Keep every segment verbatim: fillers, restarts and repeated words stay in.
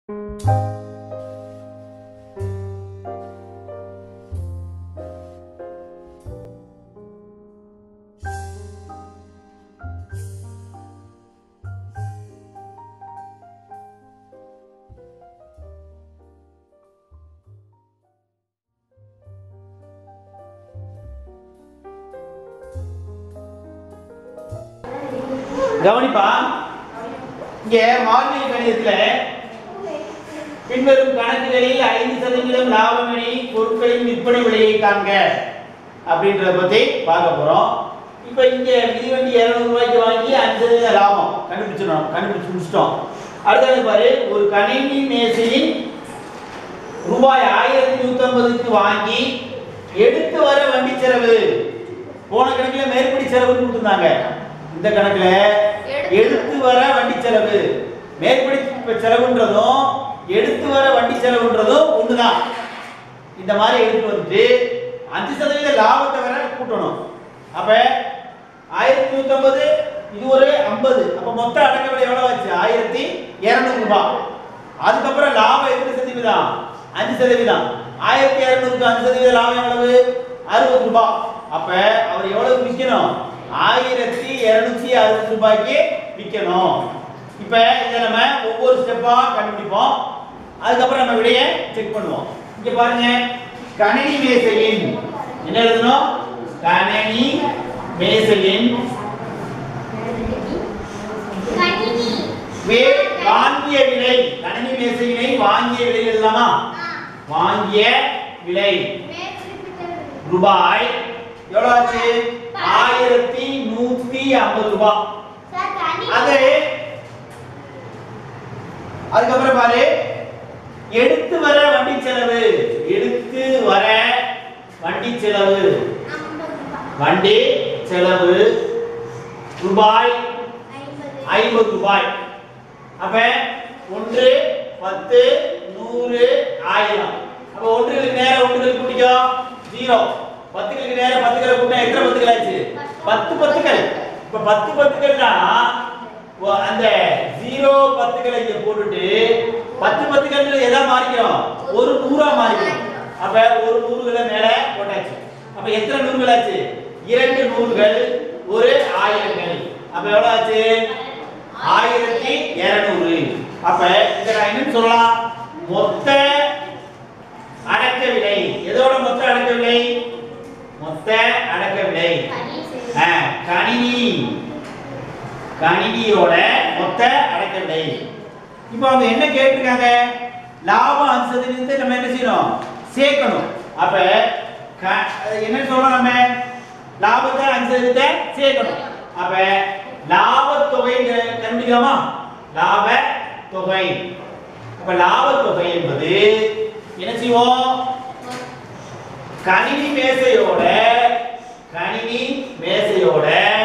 கவனிப்பா, இங்க மார்னிங் கணிதத்துல பின்வரும் கணக்குகளில் ஐந்து சதவீதம் லாபமணி பொருட்களின் விற்பனை விலையை காண்க அப்படின்றத பத்தி பார்க்க போறோம். இப்ப இங்க மிதிவண்டி இருநூறு ரூபாய்க்கு வாங்கி அஞ்சு சதவீத லாபம் கண்டுபிடிச்சிடணும் கண்டுபிடிச்சு முடிச்சிட்டோம். அடுத்தது பாரு, ஒரு கணினி மேசையின் ரூபாய் ஆயிரத்தி நூத்தி ஐம்பதுக்கு வாங்கி எடுத்து வர வண்டி செலவு. போன கணக்குல மேற்படி செலவுன்னு கொடுத்துருந்தாங்க. இந்த கணக்குல எடுத்து வர வண்டி செலவு, மேற்படி செலவுன்றதும் எடுத்து வர வண்டி செலவுன்றதும் ஒண்ணுதான். இந்த மாதிரி எடுத்து வந்துட்டு அஞ்சு சதவீத லாபத்தை வர கூட்டணும். அப்ப ஆயிரத்தி நூத்தி ஐம்பது இது ஒரு ஐம்பது, அப்ப மொத்த அடக்க விலை எவ்வளவு ஆச்சு? ஆயிரத்தி இருநூறு ரூபாய். அதுக்கப்புறம் லாபம் எத்தனை சதவீதம்? அஞ்சு சதவீதம். ஆயிரத்தி இருநூறுக்கு அஞ்சு சதவீத லாபம் எவ்வளவு? அறுபது ரூபாய். அப்ப அவர் எவ்வளவு விற்கணும்? ஆயிரத்தி இருநூத்தி அறுபது ரூபாய்க்கு விற்கணும். இப்ப இதை நம்ம ஒவ்வொரு ஸ்டெப்பா கண்டுபிடிப்போம். அதுக்கப்புறம் நம்ம விடையை செக் பண்ணுவோம். இங்க பாருங்க, கணினி மேசையின் என்ன எழுதணும்? கணினி மேசையின் வாங்கிய விலை. கணினி மேசையினை வாங்கிய விலை எழுதலாமா? வாங்கிய விலை ரூபாய் எவ்வளவு ஆச்சு? ஆயிரத்தி நூத்தி ஐம்பது ரூபாய். அது அதுக்கப்புறம் பாரு, எடுத்து வர வண்டி செலவு. எடுத்து வர வண்டி செலவு வண்டி செலவு ரூபாய் ஐம்பது ரூபாய். அப்ப ஒன்று பத்து நூறு ஆயிரம். அப்ப ஒன்றுகளுக்கு நேரம் ஒன்றுகள் கூட்டிக்கோ ஜீரோ. பத்துகளுக்கு நேரம் பத்துக்களை கூட்டினா எத்தனை பத்துக்கள் ஆச்சு? பத்து பத்துக்கள். இப்ப பத்து பத்துக்கள்னா அந்த ஜீரோ பத்துக்களை இங்க போட்டுட்டு பத்து பத்துக்கள் எதா மாறிக்கிறோம்? ஒரு நூறா மாறிக்கிறோம். அப்ப ஒரு நூறுகளை மேல போட்டாச்சு. அப்ப எத்தனை நூறுகள் ஆச்சு? இரண்டு நூறுகள் ஒரு ஆயிரங்கள். அப்ப எவ்வளவு ஆச்சு? ஆயிரத்தி இருநூறு. அப்ப இத நான் என்ன சொல்லலாம்? மொத்த அடக்க விலை. எதோட மொத்த அடக்க விலை? மொத்த அடக்க விலை கணினி கணினியோட மொத்த அடக்க விலை. இப்போ அவங்க என்ன கேட்டிருக்காங்க? லாபம் அஞ்சு சதவீதத்தை நம்ம என்ன செய்யணும்? சேர்க்கணும். அப்ப என்ன சொல்றோம்? நம்ம லாபத்தை அஞ்சு சதவீதத்தை சேர்க்கணும். அப்ப லாப தொகை கண்டுபிடிக்கலாமா? லாப தொகை. அப்ப லாப தொகை என்பது என்ன செய்வோம்? கணினி மேசையோட கணினி மேசையோட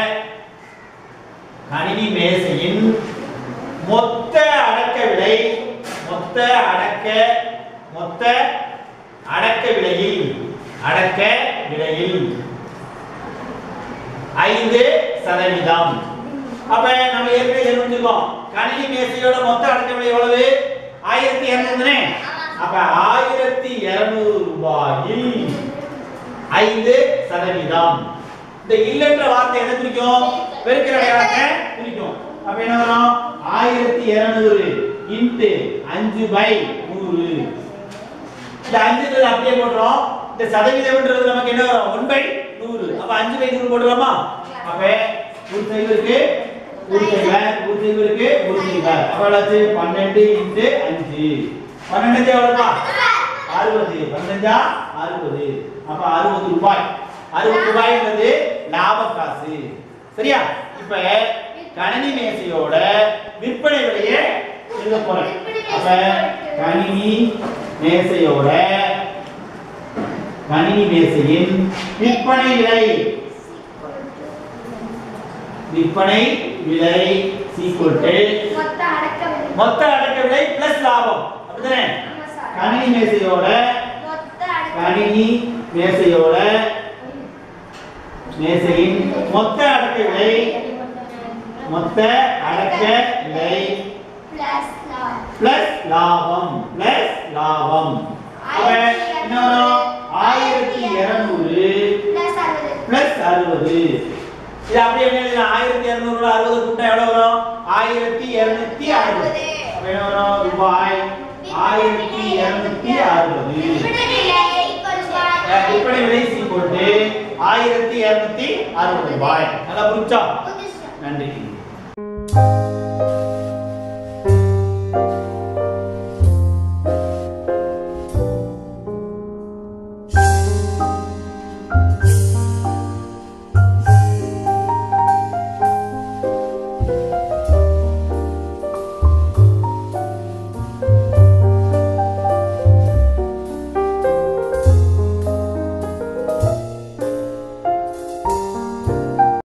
கணினி மேசையின் மொத்த அடக்க விலை மொத்த அடக்க மொத்த அடக்க விலையில் அடக்க விலையில் ஐந்து சதவீதம். அப்ப நம்ம ஏற்கனவே எழுதிருக்கோம், கணினி மேசையோட மொத்த அடக்க விலை எவ்வளவு? ஆயிரத்தி இருநூறு. அப்ப ஆயிரத்தி இருநூறு ரூபாயில் ஐந்து சதவீதம். இந்த இல்லன்ற வார்த்தை என்ன குறிக்கும்? பெருக்கல் அடையாளத்தை குறிக்கும். அப்ப என்ன வரும்? ஆயிரத்தி இருநூறு இன்டு அஞ்சு பை நூறு. இந்த அஞ்சுன்றது அப்படியே போடுறோம். இந்த சதவீதம்ன்றது நமக்கு என்ன வரும்? ஒன்று பை நூறு. அப்ப அஞ்சு பை நூறு போடுறோமா? அப்ப ஒரு சைவருக்கு ஒரு சைவர் ஒரு சைவருக்கு ஒரு சைவர். அப்ப எவ்வளவு? பன்னெண்டு இன்டு அஞ்சு. பன்னெண்டு எவ்வளவுப்பா? அறுபது. பன்னெண்டா அறுபது. அப்ப அறுபது ரூபாய். அறுபது ரூபாய்ன்றது லாப காசு. சரியா? இப்ப கணினி மேசையோட விற்பனை விலையை எழுத போறேன். அப்ப கணினி மேசையோட கணினி மேசையின் விற்பனை விலை விற்பனை விலை சீக்குவல் மொத்த அடக்க விலை பிளஸ் லாபம். அப்படிதானே? கணினி மேசையோட கணினி மேசையோட மேசையின் மொத்த அடக்க விலை மொத்த அடக்க விலை பிளஸ் லாபம் பிளஸ் லாபம் அப்ப என்ன வரும் ஆயிரத்தி இருநூறு பிளஸ் அறுபது இது அப்படியே என்ன எழுதலாம் ஆயிரத்தி இருநூறு அறுபது கூட்டா எவ்வளவு வரும் ஆயிரத்தி இருநூத்தி அறுபது அப்ப என்ன வரும் ரூபாய் ஆயிரத்தி இருநூத்தி அறுபது விற்பனை விலை போட்டு ஆயிரத்தி இருநூத்தி அறுபது ரூபாய் நல்லா புரிஞ்சா நன்றி